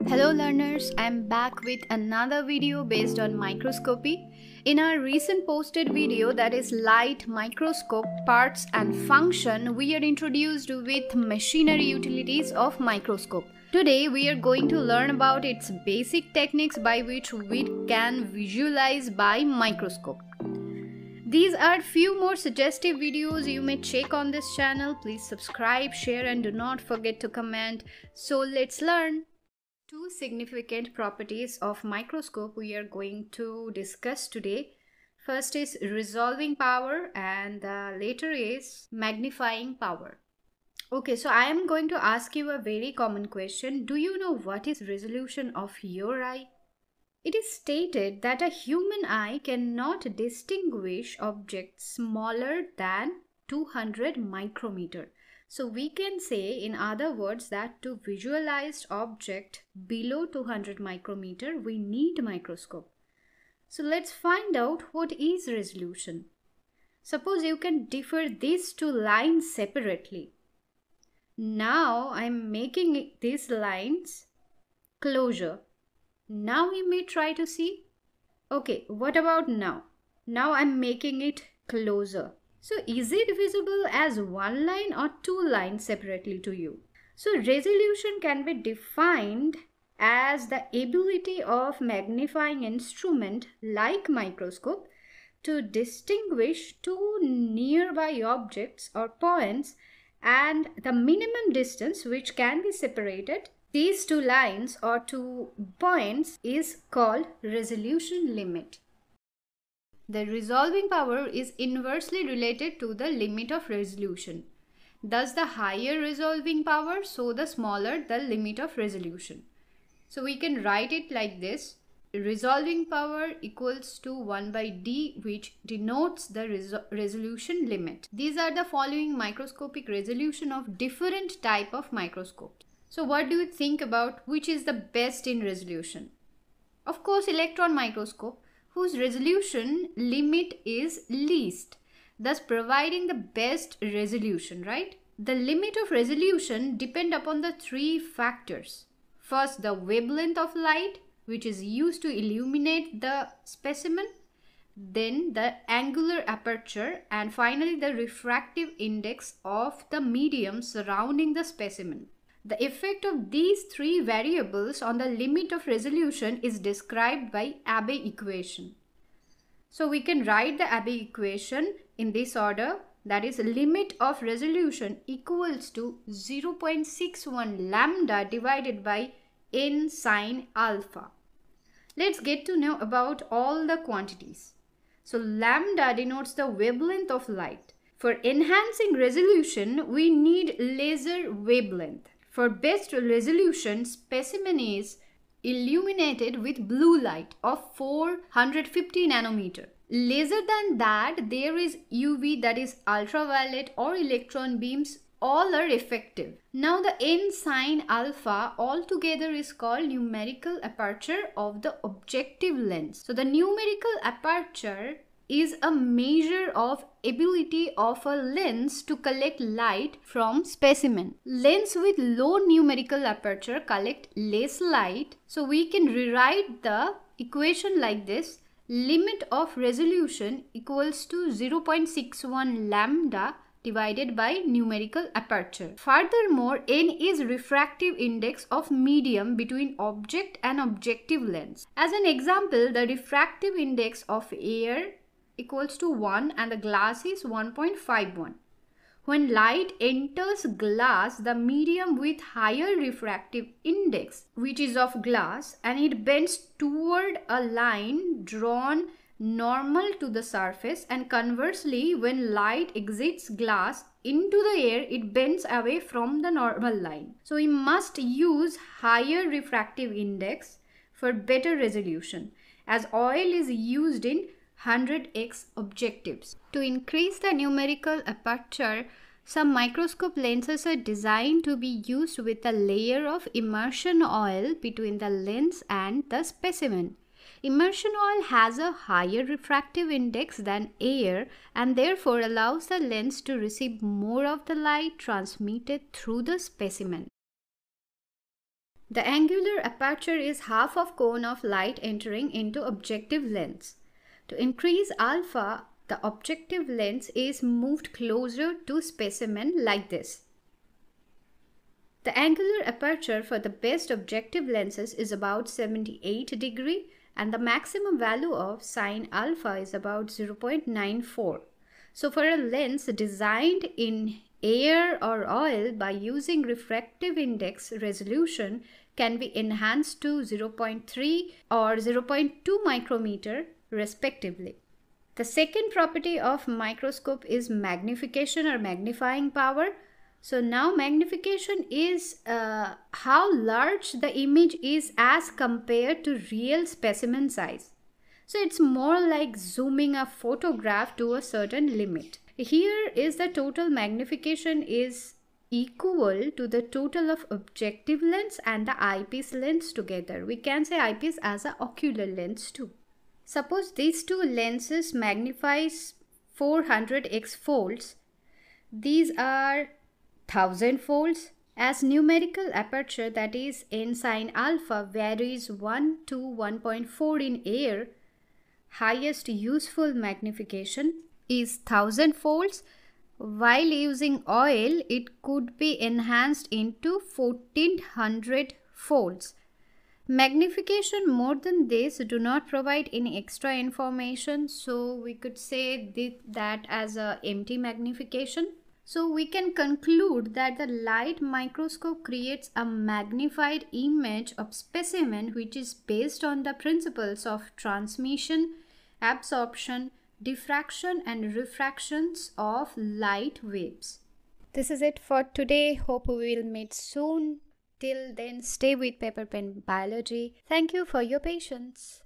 Hello learners, I'm back with another video based on microscopy. In our recent posted video, that is light microscope parts and function, we are introduced with machinery utilities of microscope. Today we are going to learn about its basic techniques by which we can visualize by microscope. These are few more suggestive videos you may check on this channel. Please subscribe, share and do not forget to comment. So let's learn. Two significant properties of microscope we are going to discuss today. First is resolving power and the later is magnifying power. Okay, so I am going to ask you a very common question. Do you know what is resolution of your eye? It is stated that a human eye cannot distinguish objects smaller than 200 micrometer. So we can say in other words that to visualize object below 200 micrometer we need microscope. So let's find out what is resolution. Suppose you can differ these two lines separately. Now I'm making these lines closer. Now we may try to see. Okay, what about now? Now I'm making it closer. So is it visible as one line or two lines separately to you? So resolution can be defined as the ability of magnifying instrument like microscope to distinguish two nearby objects or points and the minimum distance which can be separated. These two lines or two points is called resolution limit. The resolving power is inversely related to the limit of resolution. Thus, the higher resolving power, so the smaller the limit of resolution. So we can write it like this. Resolving power equals to 1 by d, which denotes the resolution limit. These are the following microscopic resolution of different type of microscopes. So what do you think about which is the best in resolution? Of course, electron microscope, whose resolution limit is least, thus providing the best resolution, right? The limit of resolution depend upon the three factors. First, the wavelength of light, which is used to illuminate the specimen, then the angular aperture, and finally the refractive index of the medium surrounding the specimen. The effect of these three variables on the limit of resolution is described by Abbe equation. So we can write the Abbe equation in this order, that is limit of resolution equals to 0.61 lambda divided by n sine alpha. Let's get to know about all the quantities. So lambda denotes the wavelength of light. For enhancing resolution, we need laser wavelength. For best resolution, specimen is illuminated with blue light of 450 nanometer. Lesser than that, there is UV, that is ultraviolet or electron beams. All are effective. Now the n sine alpha altogether is called numerical aperture of the objective lens. So the numerical aperture is a measure of ability of a lens to collect light from specimen. Lens with low numerical aperture collect less light. So we can rewrite the equation like this. Limit of resolution equals to 0.61 lambda divided by numerical aperture. Furthermore, n is refractive index of medium between object and objective lens. As an example, the refractive index of air equals to 1 and the glass is 1.51. When light enters glass, the medium with higher refractive index, which is of glass, and it bends toward a line drawn normal to the surface, and conversely when light exits glass into the air, it bends away from the normal line. So we must use higher refractive index for better resolution, as oil is used in 100x objectives. To increase the numerical aperture, some microscope lenses are designed to be used with a layer of immersion oil between the lens and the specimen. Immersion oil has a higher refractive index than air and therefore allows the lens to receive more of the light transmitted through the specimen. The angular aperture is half of cone of light entering into objective lens. To increase alpha, the objective lens is moved closer to specimen like this. The angular aperture for the best objective lenses is about 78 degree and the maximum value of sin alpha is about 0.94. So for a lens designed in air or oil by using refractive index resolution can be enhanced to 0.3 or 0.2 micrometer respectively. The second property of microscope is magnification or magnifying power. So now magnification is how large the image is as compared to real specimen size. So it's more like zooming a photograph to a certain limit. Here is the total magnification is equal to the total of objective lens and the eyepiece lens together. We can say eyepiece as an ocular lens too. Suppose these two lenses magnifies 400x folds. These are 1000 folds. As numerical aperture, that is n sin alpha, varies 1 to 1.4 in air, highest useful magnification is 1000 folds. While using oil, it could be enhanced into 1400 folds. Magnification more than this do not provide any extra information, so we could say that as a empty magnification. So we can conclude that the light microscope creates a magnified image of specimen which is based on the principles of transmission, absorption, diffraction and refractions of light waves. This is it for today. Hope we will meet soon. Till then, stay with Paper Pen Biology. Thank you for your patience.